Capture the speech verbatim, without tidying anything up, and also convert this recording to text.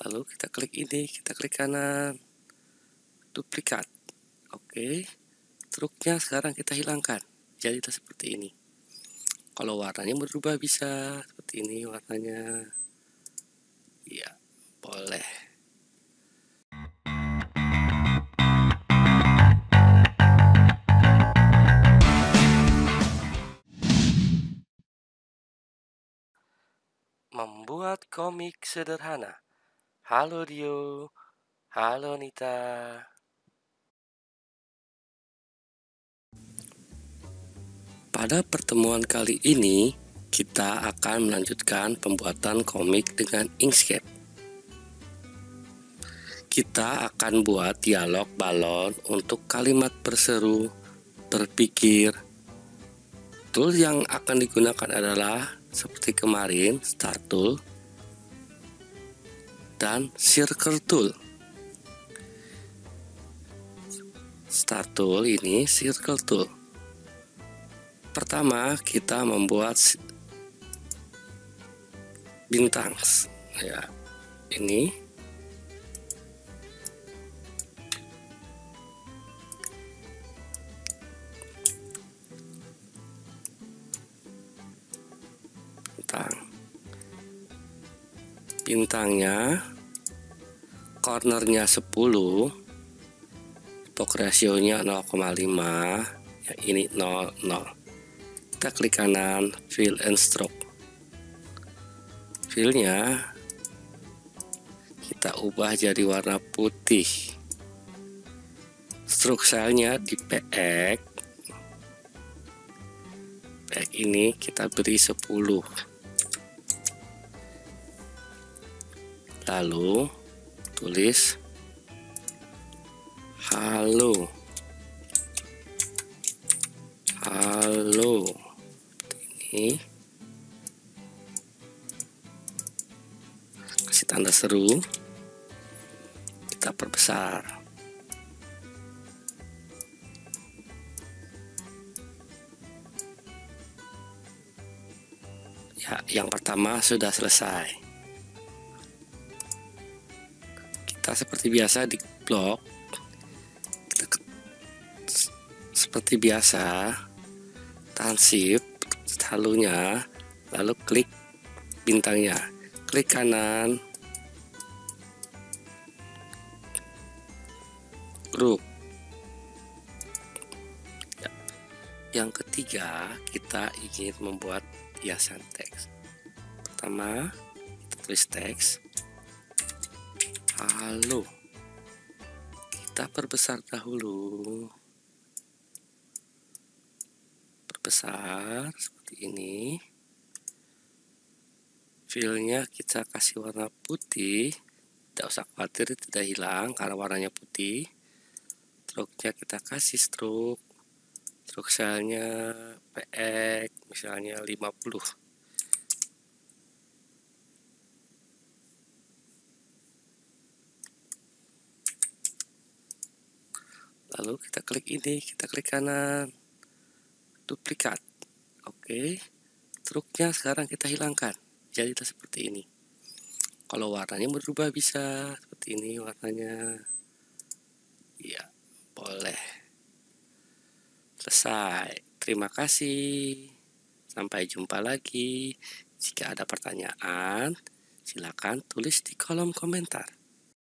Lalu kita klik ini, kita klik kanan, duplikat. Oke, struknya sekarang kita hilangkan. Jadilah seperti ini. Kalau warnanya berubah bisa seperti ini warnanya. Iya, boleh. Membuat komik sederhana. Halo Dio, halo Nita. Pada pertemuan kali ini, kita akan melanjutkan pembuatan komik dengan Inkscape. Kita akan buat dialog balon untuk kalimat berseru, berpikir. Tool yang akan digunakan adalah seperti kemarin, Start Tool dan Circle Tool. Start Tool ini Circle Tool. Pertama, kita membuat bintang. Ya, ini. Bintang. Bintangnya cornernya sepuluh, box rasionya nol koma lima, ya ini nol nol. Kita klik kanan, fill and stroke. Fillnya kita ubah jadi warna putih. Stroke stylenya di P X. P X ini kita beri sepuluh. Lalu tulis halo. Halo. Ini kasih tanda seru, kita perbesar. Ya, yang pertama sudah selesai. Kita seperti biasa di blok, kita ke, seperti biasa tahan shift halunya, lalu klik bintangnya, klik kanan, group. Ya. Yang ketiga, kita ingin membuat hiasan teks. Pertama, kita tulis teks halo. Kita perbesar dahulu, perbesar seperti ini. Fillnya kita kasih warna putih, tidak usah khawatir tidak hilang karena warnanya putih. Stroke-nya kita kasih stroke, stroke stylenya P X misalnya lima puluh. Lalu kita klik ini, kita klik kanan, duplikat. Oke, struknya sekarang kita hilangkan. Jadilah seperti ini. Kalau warnanya berubah bisa seperti ini warnanya. Iya, boleh. Selesai. Terima kasih. Sampai jumpa lagi. Jika ada pertanyaan, silakan tulis di kolom komentar.